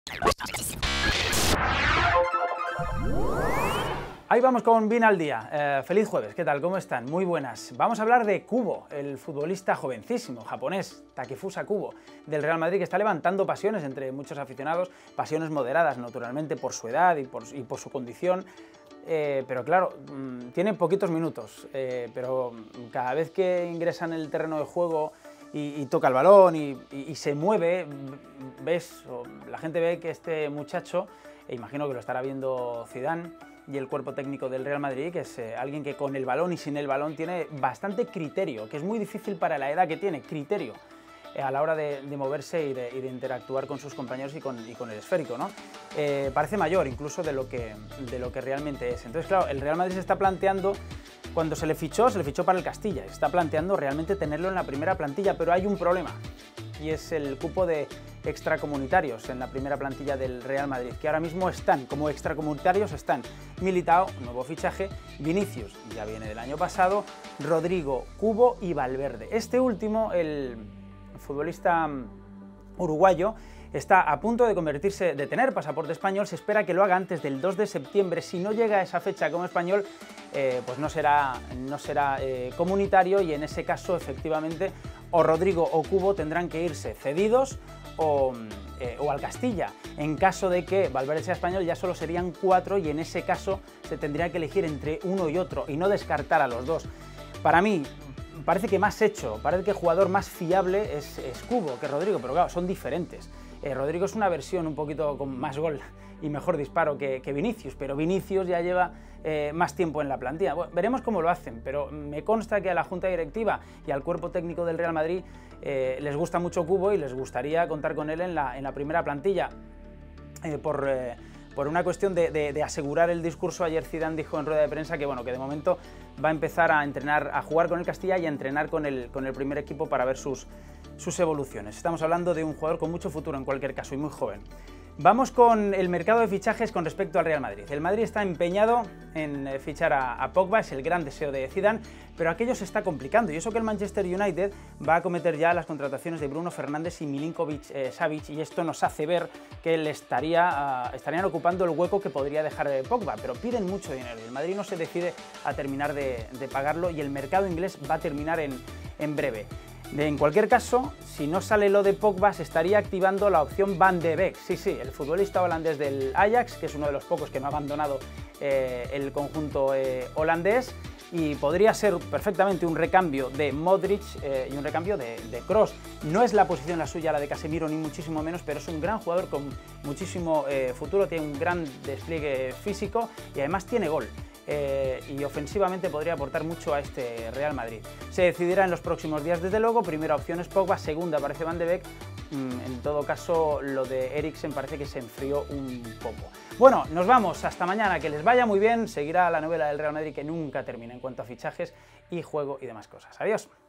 Ahí vamos con Bien al Día. Feliz jueves, ¿qué tal? ¿Cómo están? Muy buenas. Vamos a hablar de Kubo, el futbolista jovencísimo japonés, Takefusa Kubo, del Real Madrid, que está levantando pasiones entre muchos aficionados, pasiones moderadas, naturalmente, por su edad y por su condición. Pero claro, tiene poquitos minutos, pero cada vez que ingresa en el terreno de juego y toca el balón y se mueve, la gente ve que este muchacho, e imagino que lo estará viendo Zidane y el cuerpo técnico del Real Madrid, que es alguien que con el balón y sin el balón tiene bastante criterio, que es muy difícil para la edad que tiene, criterio a la hora de moverse y de interactuar con sus compañeros y con el esférico, ¿no? Parece mayor incluso de lo que realmente es. Entonces, claro, el Real Madrid se está planteando, cuando se le fichó para el Castilla, se está planteando realmente tenerlo en la primera plantilla, pero hay un problema, y es el cupo de extracomunitarios en la primera plantilla del Real Madrid, que ahora mismo están, como extracomunitarios, están Militao, nuevo fichaje, Vinicius, ya viene del año pasado, Rodrigo, Kubo y Valverde. Este último, el futbolista uruguayo, está a punto de tener pasaporte español. Se espera que lo haga antes del 2 de septiembre. Si no llega a esa fecha como español, pues no será comunitario, y en ese caso, efectivamente, o Rodrigo o Kubo tendrán que irse cedidos o al Castilla. En caso de que Valverde sea español, ya solo serían 4, y en ese caso se tendría que elegir entre uno y otro y no descartar a los dos. Para mí, parece que más hecho, parece que el jugador más fiable es Kubo que Rodrigo, pero claro, son diferentes. Rodrigo es una versión un poquito con más gol y mejor disparo que Vinicius, pero Vinicius ya lleva más tiempo en la plantilla. Bueno, veremos cómo lo hacen, pero me consta que a la Junta Directiva y al cuerpo técnico del Real Madrid les gusta mucho Kubo y les gustaría contar con él en la primera plantilla. Por una cuestión de asegurar el discurso, ayer Zidane dijo en rueda de prensa que, bueno, que de momento va a empezar a entrenar, a jugar con el Castilla y a entrenar con el primer equipo para ver sus evoluciones. Estamos hablando de un jugador con mucho futuro en cualquier caso y muy joven. Vamos con el mercado de fichajes con respecto al Real Madrid. El Madrid está empeñado en fichar a Pogba, es el gran deseo de Zidane, pero aquello se está complicando, y eso que el Manchester United va a acometer ya las contrataciones de Bruno Fernández y Milinkovic-Savic, y esto nos hace ver que estarían ocupando el hueco que podría dejar Pogba, pero piden mucho dinero y el Madrid no se decide a terminar de pagarlo, y el mercado inglés va a terminar en breve. En cualquier caso, si no sale lo de Pogba, se estaría activando la opción Van de Beek. Sí, el futbolista holandés del Ajax, que es uno de los pocos que no ha abandonado el conjunto holandés, y podría ser perfectamente un recambio de Modric y un recambio de Kroos. No es la posición la suya, la de Casemiro, ni muchísimo menos, pero es un gran jugador con muchísimo futuro, tiene un gran despliegue físico y además tiene gol. Y ofensivamente podría aportar mucho a este Real Madrid. Se decidirá en los próximos días, desde luego. Primera opción es Pogba, segunda aparece Van de Beek. En todo caso, lo de Eriksen parece que se enfrió un poco. Bueno, nos vamos, hasta mañana, que les vaya muy bien. Seguirá la novela del Real Madrid, que nunca termina en cuanto a fichajes y juego y demás cosas. Adiós.